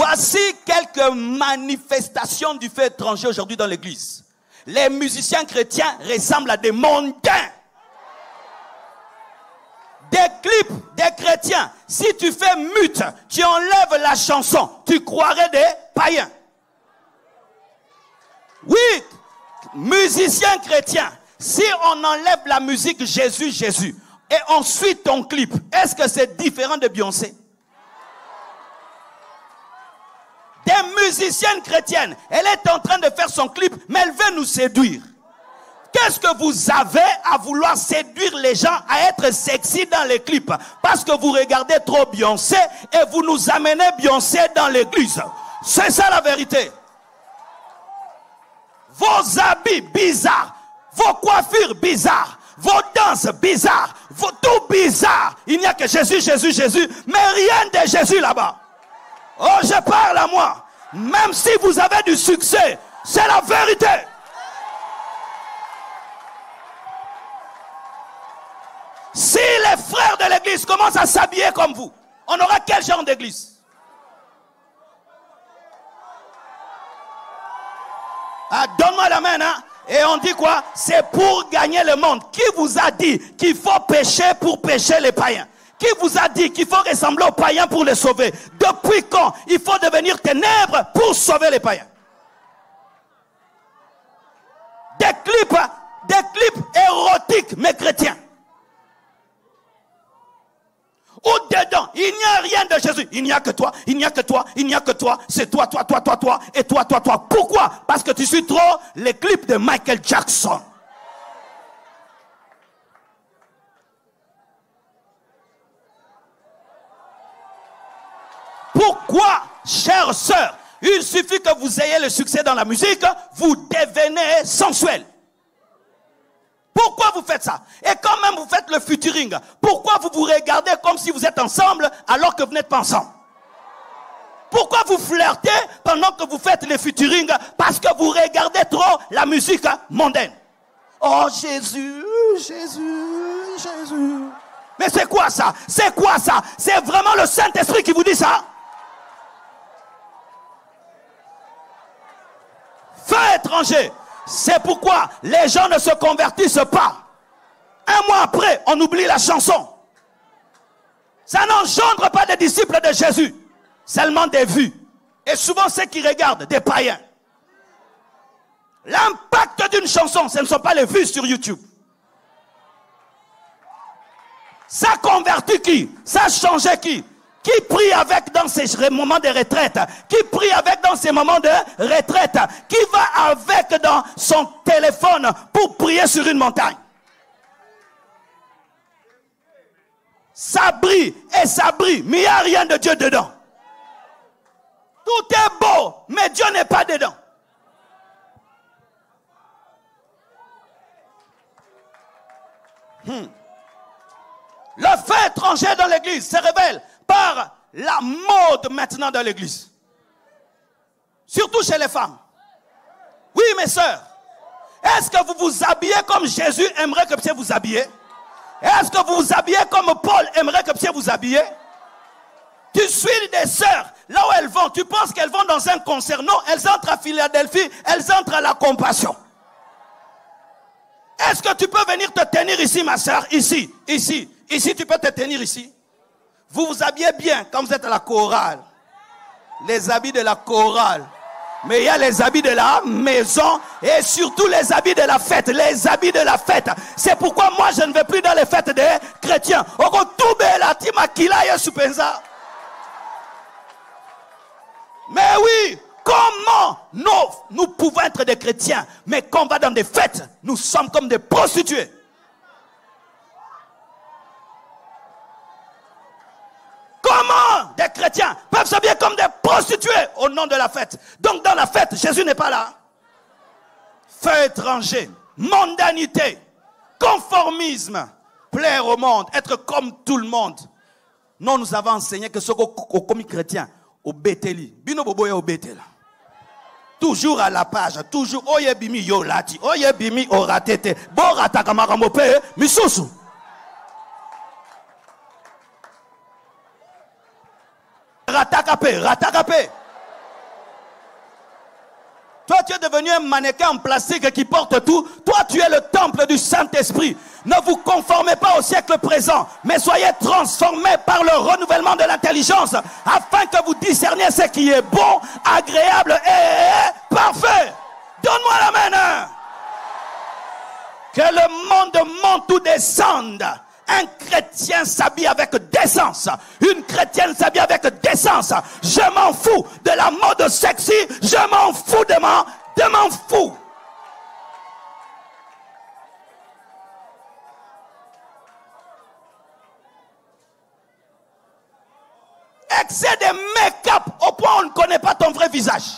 Voici quelques manifestations du feu étranger aujourd'hui dans l'église. Les musiciens chrétiens ressemblent à des mondains. Des clips des chrétiens. Si tu fais mute, tu enlèves la chanson, tu croirais des païens. Oui, musiciens chrétiens. Si on enlève la musique Jésus, Jésus, et ensuite ton clip, est-ce que c'est différent de Beyoncé? Des musiciennes chrétiennes, elle est en train de faire son clip, mais elle veut nous séduire. Qu'est-ce que vous avez à vouloir séduire les gens à être sexy dans les clips? Parce que vous regardez trop Beyoncé et vous nous amenez Beyoncé dans l'église. C'est ça la vérité. Vos habits bizarres, vos coiffures bizarres, vos danses bizarres, tout bizarre. Il n'y a que Jésus, Jésus, Jésus, mais rien de Jésus là-bas. Oh, je parle à moi. Même si vous avez du succès, c'est la vérité. Si les frères de l'église commencent à s'habiller comme vous, on aura quel genre d'église? Ah, donne-moi la main, hein? Et on dit quoi? C'est pour gagner le monde. Qui vous a dit qu'il faut pécher pour pécher les païens? Qui vous a dit qu'il faut ressembler aux païens pour les sauver? Depuis quand il faut devenir ténèbres pour sauver les païens? Des clips érotiques, mais chrétiens. Au-dedans, il n'y a rien de Jésus. Il n'y a que toi, il n'y a que toi, il n'y a que toi. C'est toi, toi, toi, toi, toi, et toi, toi, toi. Pourquoi? Parce que tu suis trop les clips de Michael Jackson. Pourquoi, chères sœurs, il suffit que vous ayez le succès dans la musique, vous devenez sensuel. Pourquoi vous faites ça? Et quand même vous faites le featuring, pourquoi vous vous regardez comme si vous êtes ensemble alors que vous n'êtes pas ensemble? Pourquoi vous flirtez pendant que vous faites le featuring? Parce que vous regardez trop la musique mondaine. Oh Jésus, Jésus, Jésus. Mais c'est quoi ça? C'est quoi ça? C'est vraiment le Saint-Esprit qui vous dit ça? Feu étranger. C'est pourquoi les gens ne se convertissent pas. Un mois après, on oublie la chanson. Ça n'engendre pas des disciples de Jésus. Seulement des vues. Et souvent ceux qui regardent, des païens. L'impact d'une chanson, ce ne sont pas les vues sur YouTube. Ça convertit qui? Ça change qui? Qui prie avec dans ces moments de retraite? Qui prie avec dans ces moments de retraite? Qui va avec dans son téléphone pour prier sur une montagne? Ça brille et ça brille, mais il n'y a rien de Dieu dedans. Tout est beau, mais Dieu n'est pas dedans. Le fait étranger dans l'église se révèle par la mode maintenant dans l'église. Surtout chez les femmes. Oui, mes sœurs. Est-ce que vous vous habillez comme Jésus aimerait que Pierre vous habillez? Est-ce que vous vous habillez comme Paul aimerait que Pierre vous habillez? Tu suis des sœurs, là où elles vont, tu penses qu'elles vont dans un concert. Non, elles entrent à Philadelphie, elles entrent à la compassion. Est-ce que tu peux venir te tenir ici, ma sœur? Ici, tu peux te tenir ici. Vous vous habillez bien quand vous êtes à la chorale. Les habits de la chorale. Mais il y a les habits de la maison et surtout les habits de la fête. Les habits de la fête. C'est pourquoi moi je ne vais plus dans les fêtes des chrétiens. Mais oui, comment nous pouvons être des chrétiens, mais quand on va dans des fêtes, nous sommes comme des prostituées. Comment des chrétiens peuvent s'habiller comme des prostituées au nom de la fête? Donc dans la fête, Jésus n'est pas là. Feu étranger, mondanité, conformisme, plaire au monde, être comme tout le monde. Non, nous avons enseigné que ce qu'on comme chrétien, au Bételi, bino boboya au Bétel. Toujours à la page, toujours oye bimi yo lati, oye bimi oratete, bo rataka maramope, misusu. Ratakape. tu es devenu un mannequin en plastique qui porte tout. Toi, tu es le temple du Saint-Esprit. Ne vous conformez pas au siècle présent, mais soyez transformés par le renouvellement de l'intelligence, afin que vous discerniez ce qui est bon, agréable et parfait. Donne-moi la main. Que le monde monte ou descende. Un chrétien s'habille avec décence. Une chrétienne s'habille avec décence. Je m'en fous de la mode sexy. Je m'en fous de m'en fous. Excès de make-up au point où on ne connaît pas ton vrai visage.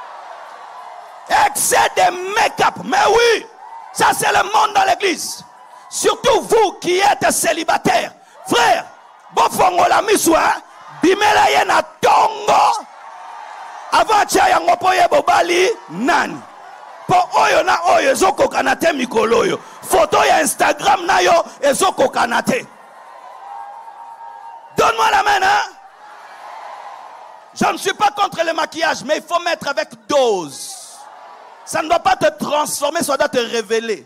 Excès de make-up. Mais oui, ça c'est le monde dans l'église. Surtout vous qui êtes célibataires. Frère, bofongo la miswa, bimela ye na tongo. Avant tia yango poye bobali nani. Po oyo na oyo ezoko kanate mikolo yo. Photo ya Instagram na yo ezoko kanate. Donne-moi la main, hein. Je ne suis pas contre le maquillage, mais il faut mettre avec dose. Ça ne doit pas te transformer, ça doit te révéler.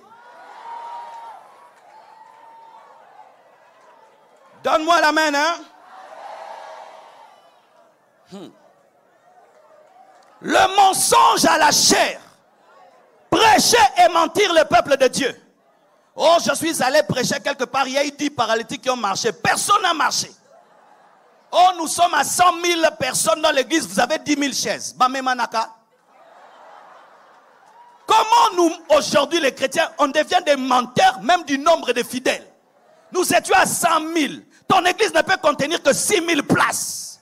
Donne-moi la main, hein. Le mensonge à la chair. Prêcher et mentir le peuple de Dieu. Oh, je suis allé prêcher quelque part, il y a eu 10 paralytiques qui ont marché. Personne n'a marché. Oh, nous sommes à 100 000 personnes dans l'église, vous avez 10 000 chaises. Bamemanaka. Comment nous, aujourd'hui les chrétiens, on devient des menteurs, même du nombre de fidèles. Nous étions à 100 000. Ton église ne peut contenir que 6 000 places.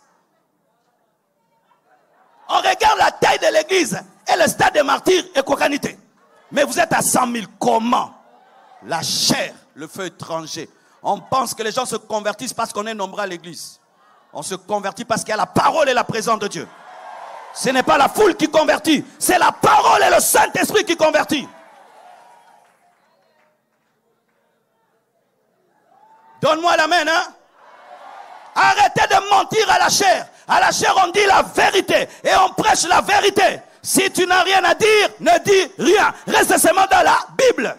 On regarde la taille de l'église et le stade des martyrs et Kokanité. Mais vous êtes à 100 000. Comment? La chair, le feu étranger. On pense que les gens se convertissent parce qu'on est nombreux à l'église. On se convertit parce qu'il y a la parole et la présence de Dieu. Ce n'est pas la foule qui convertit, c'est la parole et le Saint-Esprit qui convertit. Donne-moi la main, hein? Arrêtez de mentir à la chair. À la chair, on dit la vérité et on prêche la vérité. Si tu n'as rien à dire, ne dis rien. Reste seulement dans la Bible.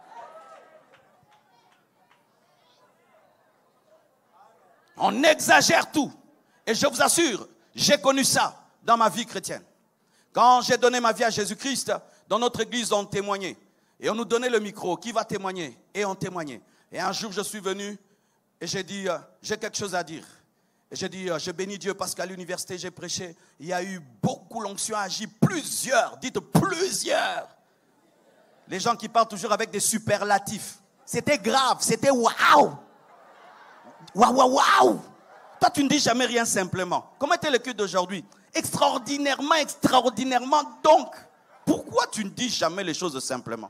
On exagère tout. Et je vous assure, j'ai connu ça dans ma vie chrétienne. Quand j'ai donné ma vie à Jésus-Christ, dans notre église, on témoignait. Et on nous donnait le micro. Qui va témoigner? Et on témoignait. Et un jour, je suis venu et j'ai dit, j'ai quelque chose à dire. Et j'ai dit, je bénis Dieu parce qu'à l'université, j'ai prêché. Il y a eu beaucoup l'onction agi. Plusieurs, dites plusieurs. Les gens qui parlent toujours avec des superlatifs. C'était grave, c'était waouh. Waouh, waouh, waouh. Toi, tu ne dis jamais rien simplement. Comment était le culte d'aujourd'hui? Extraordinairement, extraordinairement. Donc, pourquoi tu ne dis jamais les choses simplement?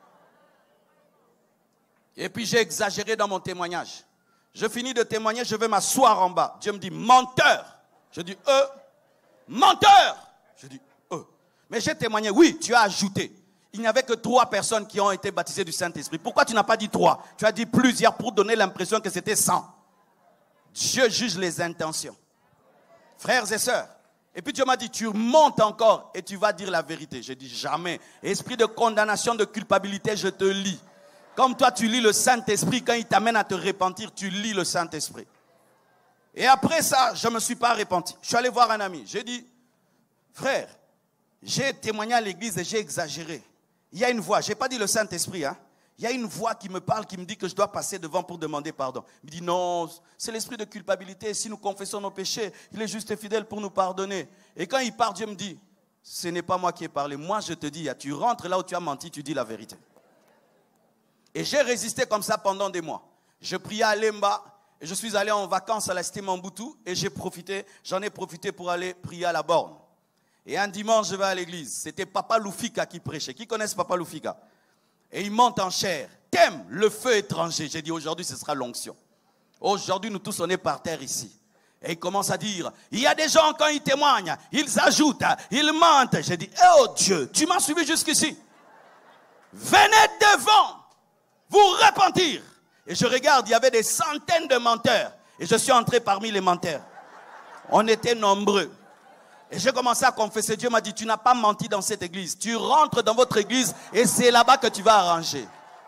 Et puis, j'ai exagéré dans mon témoignage. Je finis de témoigner, je vais m'asseoir en bas. Dieu me dit, menteur. Je dis, menteur. Je dis, Mais j'ai témoigné, oui, tu as ajouté. Il n'y avait que 3 personnes qui ont été baptisées du Saint-Esprit. Pourquoi tu n'as pas dit 3? Tu as dit plusieurs pour donner l'impression que c'était 100. Dieu juge les intentions. Frères et sœurs. Et puis Dieu m'a dit, tu montes encore et tu vas dire la vérité. J'ai dit, jamais. Esprit de condamnation, de culpabilité, je te lis. Comme toi, tu lis le Saint-Esprit, quand il t'amène à te repentir, tu lis le Saint-Esprit. Et après ça, je ne me suis pas repenti. Je suis allé voir un ami. J'ai dit, frère, j'ai témoigné à l'église et j'ai exagéré. Il y a une voix, je n'ai pas dit le Saint-Esprit, hein. Il y a une voix qui me parle, qui me dit que je dois passer devant pour demander pardon. Il me dit non, c'est l'esprit de culpabilité. Si nous confessons nos péchés, il est juste et fidèle pour nous pardonner. Et quand il part, Dieu me dit, ce n'est pas moi qui ai parlé. Moi, je te dis, tu rentres là où tu as menti, tu dis la vérité. Et j'ai résisté comme ça pendant des mois. Je priais à Lemba et je suis allé en vacances à la cité Mambutu et j'en ai profité pour aller prier à la borne. Et un dimanche, je vais à l'église. C'était Papa Lufika qui prêchait. Qui connaissent Papa Lufika? Et il monte en chair. T'aimes le feu étranger. J'ai dit aujourd'hui ce sera l'onction. Aujourd'hui nous tous on est par terre ici. Et il commence à dire, il y a des gens quand ils témoignent, ils ajoutent, ils mentent. J'ai dit, oh Dieu, tu m'as suivi jusqu'ici. Venez devant, vous repentir. Et je regarde, il y avait des centaines de menteurs. Et je suis entré parmi les menteurs. On était nombreux. Et j'ai commencé à confesser. Dieu m'a dit, tu n'as pas menti dans cette église. Tu rentres dans votre église et c'est là-bas que tu vas arranger.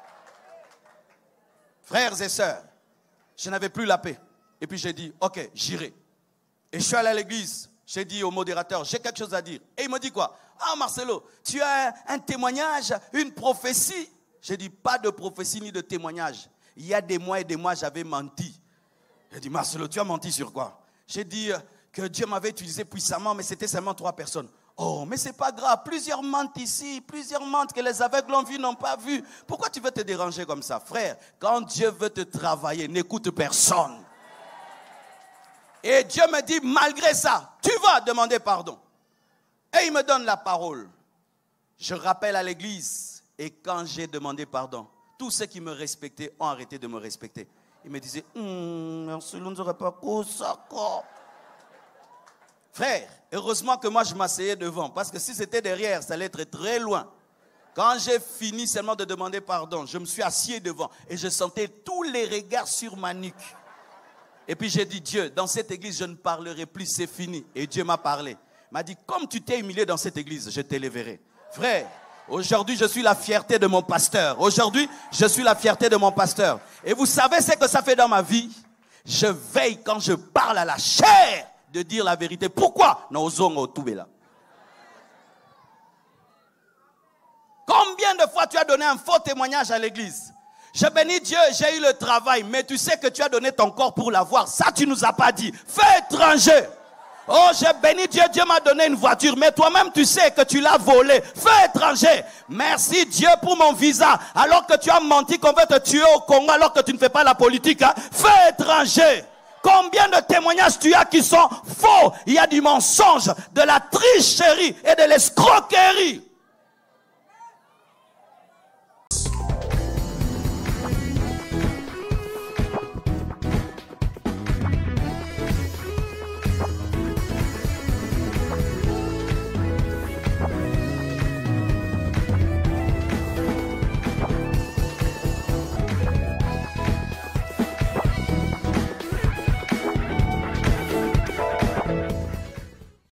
Frères et sœurs, je n'avais plus la paix. Et puis j'ai dit, ok, j'irai. Et je suis allé à l'église. J'ai dit au modérateur, j'ai quelque chose à dire. Et il me dit quoi? Ah Marcelo, tu as un témoignage, une prophétie. J'ai dit, pas de prophétie ni de témoignage. Il y a des mois et des mois, j'avais menti. J'ai dit, Marcelo, tu as menti sur quoi? J'ai dit que Dieu m'avait utilisé puissamment, mais c'était seulement 3 personnes. Oh, mais c'est pas grave. Plusieurs mentent ici, plusieurs mentent que les aveugles ont vu, n'ont pas vu. Pourquoi tu veux te déranger comme ça? Frère, quand Dieu veut te travailler, n'écoute personne. Et Dieu me dit, malgré ça, tu vas demander pardon. Et il me donne la parole. Je rappelle à l'église. Et quand j'ai demandé pardon, tous ceux qui me respectaient ont arrêté de me respecter. Ils me disaient, merci, nous n'aurait pas ça. Frère, heureusement que moi je m'asseyais devant. Parce que si c'était derrière, ça allait être très loin. Quand j'ai fini seulement de demander pardon, je me suis assis devant. Et je sentais tous les regards sur ma nuque. Et puis j'ai dit, Dieu, dans cette église, je ne parlerai plus, c'est fini. Et Dieu m'a parlé. Il m'a dit, comme tu t'es humilié dans cette église, je t'éleverai. Frère, aujourd'hui, je suis la fierté de mon pasteur. Aujourd'hui, je suis la fierté de mon pasteur. Et vous savez ce que ça fait dans ma vie? Je veille quand je parle à la chair de dire la vérité. Pourquoi? Combien de fois tu as donné un faux témoignage à l'église? Je bénis Dieu, j'ai eu le travail, mais tu sais que tu as donné ton corps pour l'avoir. Ça, tu nous as pas dit. Fais étranger. Oh, j'ai béni Dieu, Dieu m'a donné une voiture, mais toi-même tu sais que tu l'as volée. Fais étranger. Merci Dieu pour mon visa, alors que tu as menti qu'on veut te tuer au Congo, alors que tu ne fais pas la politique. Hein? Fais étranger. Combien de témoignages tu as qui sont faux? Il y a du mensonge, de la tricherie et de l'escroquerie.